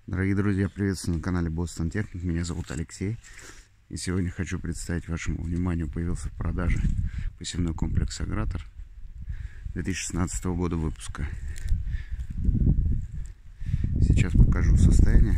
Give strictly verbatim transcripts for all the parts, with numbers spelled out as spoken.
Дорогие друзья, приветствую на канале Boston Technic. Меня зовут Алексей. И сегодня хочу представить вашему вниманию, появился в продаже посевной комплекс Агратор две тысячи шестнадцатого года выпуска. Сейчас покажу состояние.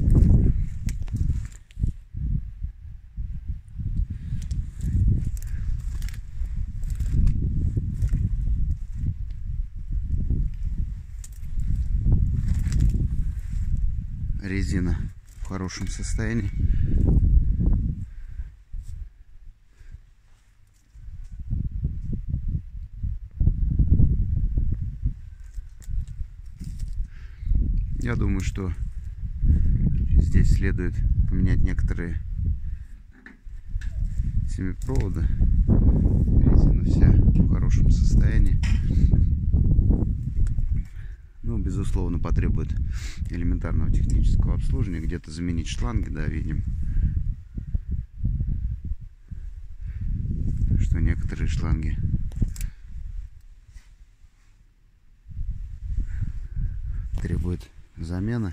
Резина в хорошем состоянии. Я думаю, что здесь следует поменять некоторые семипроводы. Резина вся в хорошем состоянии. Ну, безусловно, потребует элементарного технического обслуживания. Где-то заменить шланги, да, видим, что некоторые шланги требуют замены.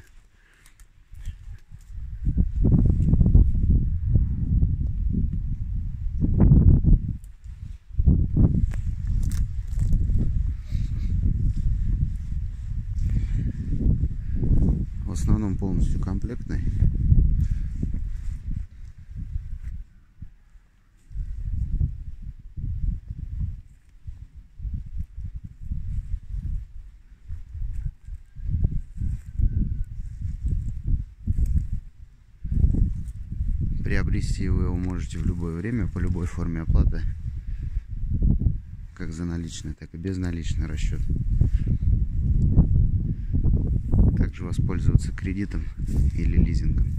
В основном полностью комплектный. Приобрести его вы можете в любое время, по любой форме оплаты, как за наличный, так и безналичный расчет. Также воспользоваться кредитом или лизингом.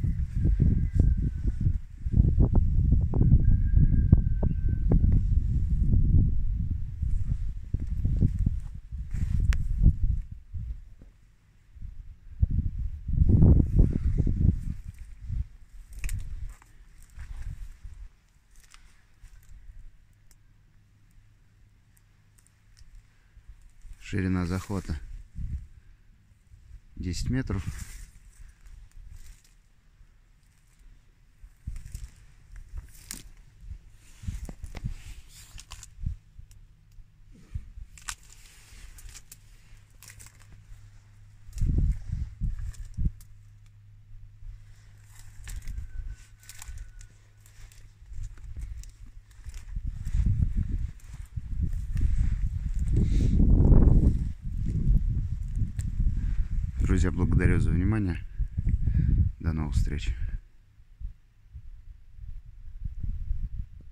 Ширина захвата десять метров. Друзья, благодарю за внимание. До новых встреч.